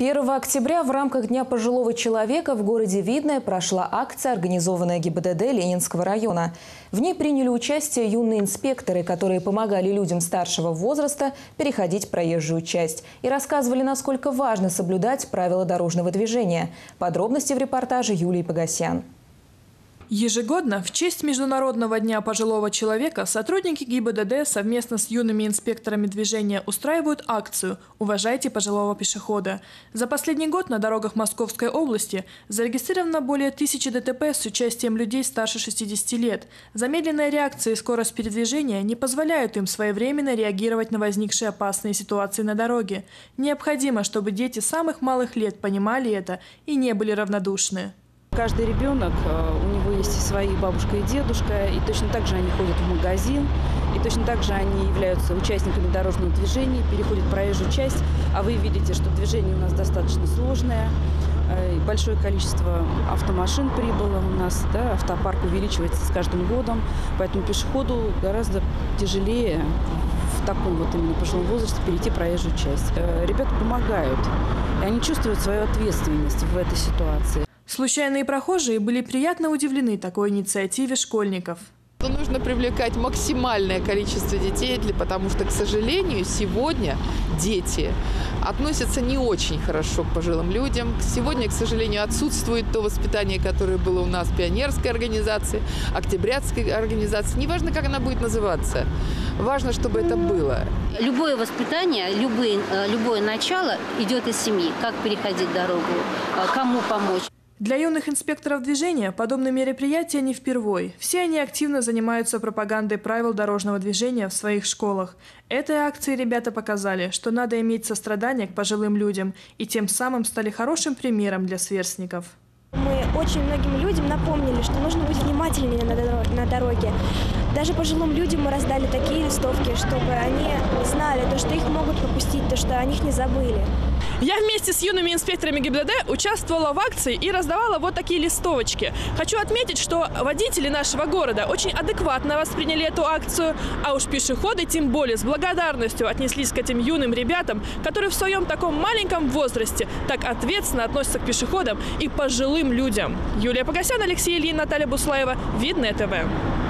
1 октября в рамках Дня пожилого человека в городе Видное прошла акция, организованная ГИБДД Ленинского района. В ней приняли участие юные инспекторы, которые помогали людям старшего возраста переходить проезжую часть и рассказывали, насколько важно соблюдать правила дорожного движения. Подробности в репортаже Юлии Погосян. Ежегодно в честь Международного дня пожилого человека сотрудники ГИБДД совместно с юными инспекторами движения устраивают акцию «Уважайте пожилого пешехода». За последний год на дорогах Московской области зарегистрировано более 1000 ДТП с участием людей старше 60 лет. Замедленная реакция и скорость передвижения не позволяют им своевременно реагировать на возникшие опасные ситуации на дороге. Необходимо, чтобы дети самых малых лет понимали это и не были равнодушны. Каждый ребенок, у него есть и свои бабушка и дедушка, и точно так же они ходят в магазин, и точно так же они являются участниками дорожного движения, переходят проезжую часть, а вы видите, что движение у нас достаточно сложное, большое количество автомашин прибыло у нас, да, автопарк увеличивается с каждым годом, поэтому пешеходу гораздо тяжелее в таком вот именно пожилом возрасте перейти проезжую часть. Ребята помогают, и они чувствуют свою ответственность в этой ситуации. Случайные прохожие были приятно удивлены такой инициативе школьников. Нужно привлекать максимальное количество детей, потому что, к сожалению, сегодня дети относятся не очень хорошо к пожилым людям. Сегодня, к сожалению, отсутствует то воспитание, которое было у нас в пионерской организации, октябрятской организации. Неважно, как она будет называться, важно, чтобы это было. Любое воспитание, любое начало идет из семьи. Как переходить дорогу, кому помочь. Для юных инспекторов движения подобные мероприятия не впервой. Все они активно занимаются пропагандой правил дорожного движения в своих школах. Этой акцией ребята показали, что надо иметь сострадание к пожилым людям, и тем самым стали хорошим примером для сверстников. Мы очень многим людям напомнили, что нужно быть внимательнее на дороге. Даже пожилым людям мы раздали такие листовки, чтобы они знали, то, что их могут пропустить, то, что о них не забыли. Я вместе с юными инспекторами ГИБДД участвовала в акции и раздавала вот такие листовочки. Хочу отметить, что водители нашего города очень адекватно восприняли эту акцию, а уж пешеходы тем более с благодарностью отнеслись к этим юным ребятам, которые в своем таком маленьком возрасте так ответственно относятся к пешеходам и пожилым людям. Юлия Погосян, Алексей Ильин, Наталья Буслаева, Видное ТВ.